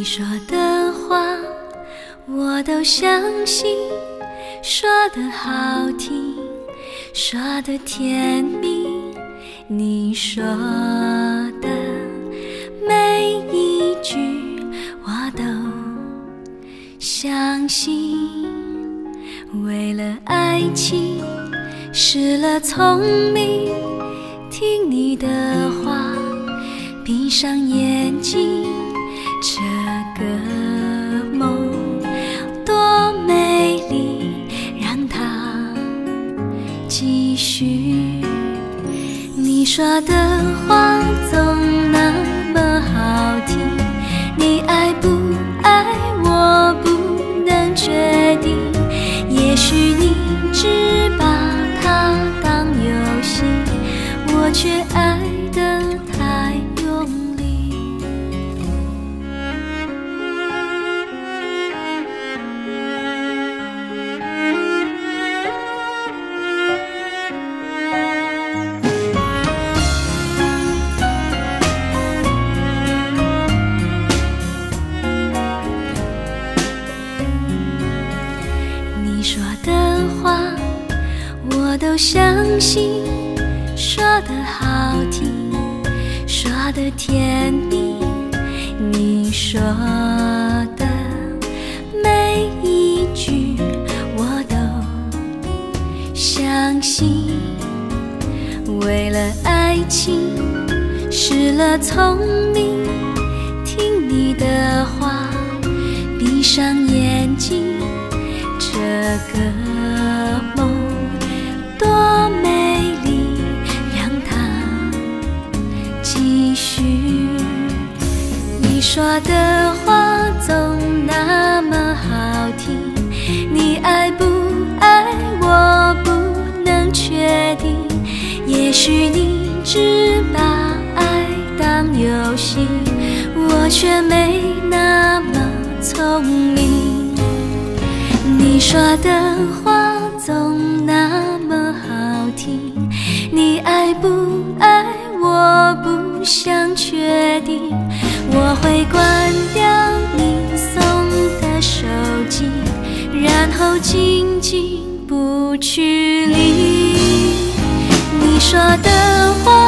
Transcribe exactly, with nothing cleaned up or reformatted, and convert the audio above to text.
说的话我都相信，说的好听，说的甜蜜，你说的每一句我都相信。为了爱情失了聪明，听你的话，闭上眼睛，这个梦多美丽，让它继续。你说的话总那么好听，你爱不爱我不能决定，也许你只把它当游戏，我却爱得太用力。你说的话我都相信，说的好听，说的甜蜜，你说的每一句我都相信。为了爱情失了聪明，听你的话，闭上眼睛，这个梦多美丽，让它继续。你说的话总那么好听，你爱不爱我不能确定，也许你只把爱当游戏，我却没那么聪明。你说的话总那么好听，你爱不爱我不想确定，我会关掉你送的手机，然后静静不去理。你说的话